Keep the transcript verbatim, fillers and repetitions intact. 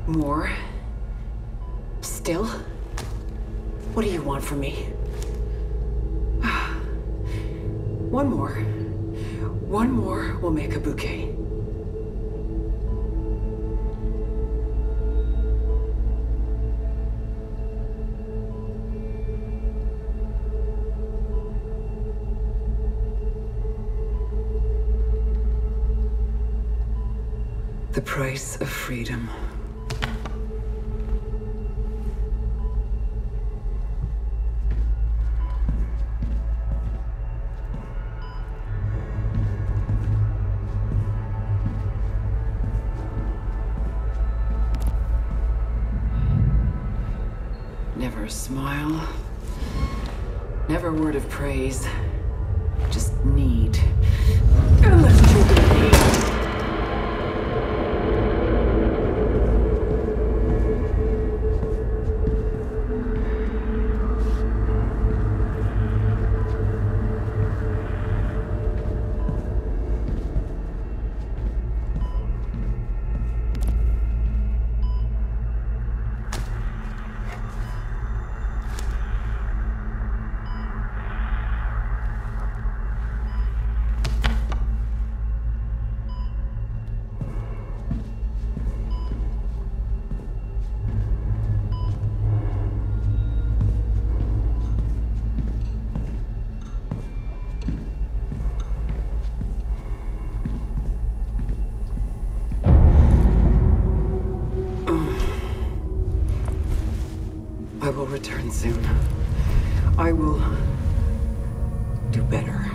More? Still? What do you want from me? One more. One more will make a bouquet. The price of freedom. Never a smile. Never a word of praise. Just need. Unless you're gonna need. I will return soon. I will do better.